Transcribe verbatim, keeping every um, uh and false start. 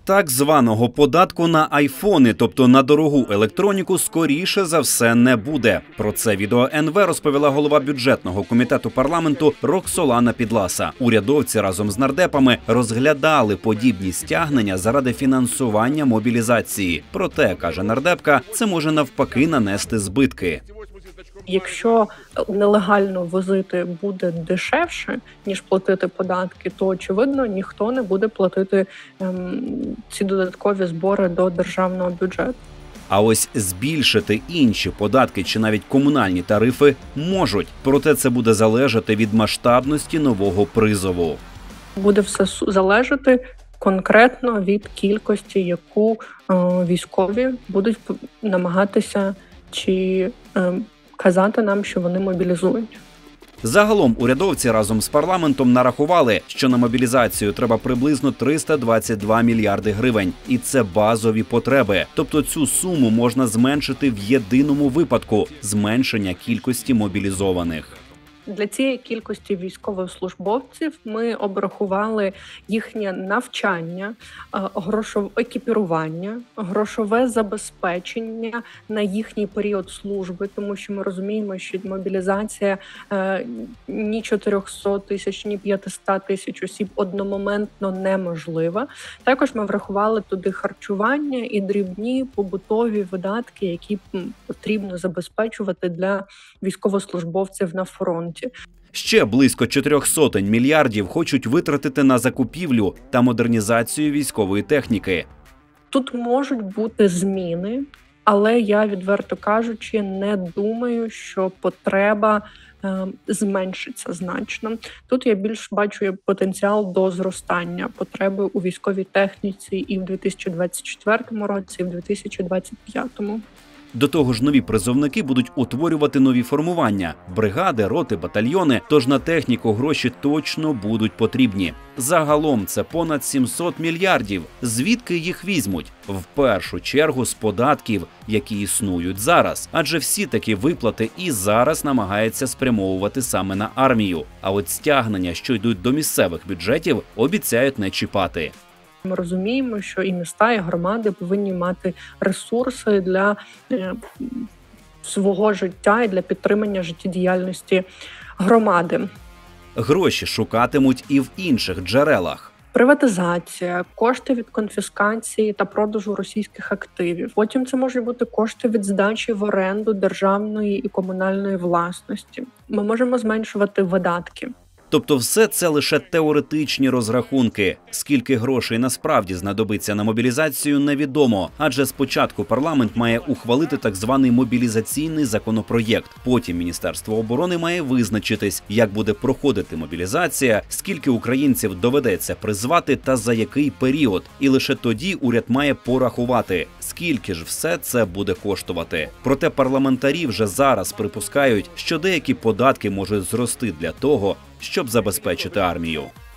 Так званого податку на айфони, тобто на дорогу електроніку, скоріше за все не буде. Про це відео ен ве розповіла голова бюджетного комітету парламенту Роксолана Підласа. Урядовці разом з нардепами розглядали подібні стягнення заради фінансування мобілізації. Проте, каже нардепка, це може навпаки нанести збитки. Якщо нелегально возити буде дешевше, ніж платити податки, то, очевидно, ніхто не буде платити ем, ці додаткові збори до державного бюджету. А ось збільшити інші податки чи навіть комунальні тарифи можуть. Проте це буде залежати від масштабності нового призову. Буде все залежати конкретно від кількості, яку е, військові будуть намагатися чи е, казати нам, що вони мобілізують. Загалом урядовці разом з парламентом нарахували, що на мобілізацію треба приблизно триста двадцять два мільярди гривень. І це базові потреби. Тобто цю суму можна зменшити в єдиному випадку – зменшення кількості мобілізованих. Для цієї кількості військовослужбовців ми обрахували їхнє навчання, грошове екіпірування, грошове забезпечення на їхній період служби, тому що ми розуміємо, що мобілізація ні чотирьохсот тисяч, ні п'ятисот тисяч осіб одномоментно неможлива. Також ми врахували туди харчування і дрібні побутові видатки, які потрібно забезпечувати для військовослужбовців на фронті. Ще близько чотирьох сотень мільярдів хочуть витратити на закупівлю та модернізацію військової техніки. Тут можуть бути зміни, але я, відверто кажучи, не думаю, що потреба е, зменшиться значно. Тут я більш бачу потенціал до зростання потреби у військовій техніці і в дві тисячі двадцять четвертому році, і в дві тисячі двадцять п'ятому. До того ж, нові призовники будуть утворювати нові формування – бригади, роти, батальйони, тож на техніку гроші точно будуть потрібні. Загалом це понад сімсот мільярдів. Звідки їх візьмуть? В першу чергу з податків, які існують зараз. Адже всі такі виплати і зараз намагаються спрямовувати саме на армію. А от стягнення, що йдуть до місцевих бюджетів, обіцяють не чіпати. Ми розуміємо, що і міста, і громади повинні мати ресурси для е, свого життя і для підтримання життєдіяльності громади. Гроші шукатимуть і в інших джерелах. Приватизація, кошти від конфіскації та продажу російських активів. Потім це можуть бути кошти від здачі в оренду державної і комунальної власності. Ми можемо зменшувати видатки. Тобто все це лише теоретичні розрахунки. Скільки грошей насправді знадобиться на мобілізацію, невідомо. Адже спочатку парламент має ухвалити так званий мобілізаційний законопроєкт. Потім Міністерство оборони має визначитись, як буде проходити мобілізація, скільки українців доведеться призвати та за який період. І лише тоді уряд має порахувати, скільки ж все це буде коштувати. Проте парламентарі вже зараз припускають, що деякі податки можуть зрости для того, щоб забезпечити армію.